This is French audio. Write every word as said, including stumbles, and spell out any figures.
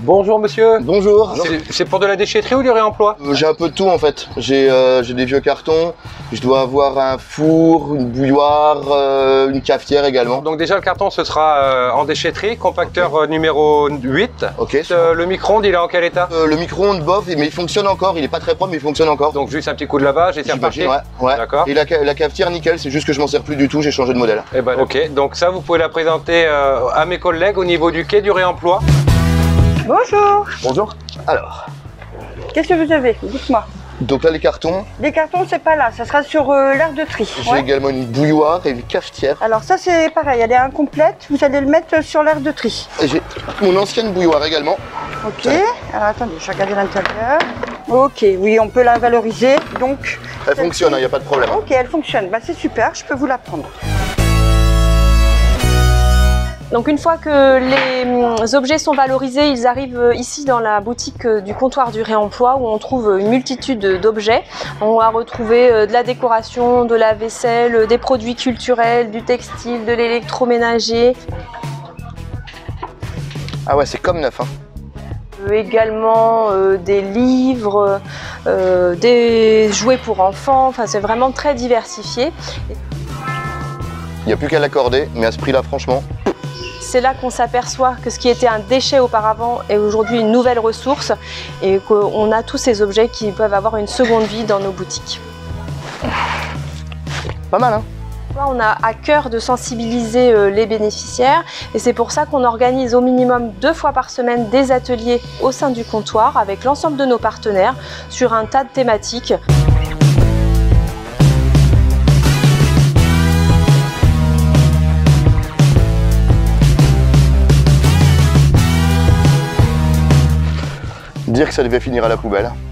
Bonjour monsieur. Bonjour. C'est pour de la déchetterie ou du réemploi? euh, J'ai un peu de tout en fait. J'ai euh, des vieux cartons, je dois avoir un four, une bouilloire, euh, une cafetière également. Donc déjà le carton ce sera euh, en déchetterie, compacteur okay. euh, numéro huit. Ok. Euh, le micro-ondes il est en quel état? euh, Le micro-ondes bof, mais il fonctionne encore, il est pas très propre mais il fonctionne encore. Donc juste un petit coup de lavage et c'est reparti. Ouais, ouais. D'accord. Et la, la cafetière nickel, c'est juste que je m'en sers plus du tout, j'ai changé de modèle. Et ben ok, donc ça vous pouvez la présenter euh, à mes collègues au niveau du quai du réemploi. Bonjour. Bonjour. Alors. Qu'est-ce que vous avez? Dites-moi. Donc là les cartons. Les cartons c'est pas là, ça sera sur euh, l'aire de tri. J'ai ouais. également une bouilloire et une cafetière. Alors ça c'est pareil, elle est incomplète, vous allez le mettre sur l'aire de tri. J'ai mon ancienne bouilloire également. Ok, alors attendez, je vais regarder l'intérieur. Ok, oui on peut la valoriser, donc... Elle fonctionne, il n'y a pas de problème. Ok, elle fonctionne, bah, c'est super, je peux vous la prendre. Donc une fois que les objets sont valorisés, ils arrivent ici dans la boutique du comptoir du réemploi où on trouve une multitude d'objets. On va retrouver de la décoration, de la vaisselle, des produits culturels, du textile, de l'électroménager. Ah ouais, c'est comme neuf hein. Également euh, des livres, euh, des jouets pour enfants, enfin c'est vraiment très diversifié. Il n'y a plus qu'à l'accorder, mais à ce prix-là franchement. C'est là qu'on s'aperçoit que ce qui était un déchet auparavant est aujourd'hui une nouvelle ressource et qu'on a tous ces objets qui peuvent avoir une seconde vie dans nos boutiques. Pas mal hein. Là, on a à cœur de sensibiliser les bénéficiaires et c'est pour ça qu'on organise au minimum deux fois par semaine des ateliers au sein du comptoir avec l'ensemble de nos partenaires sur un tas de thématiques. Dire que ça devait finir à la poubelle.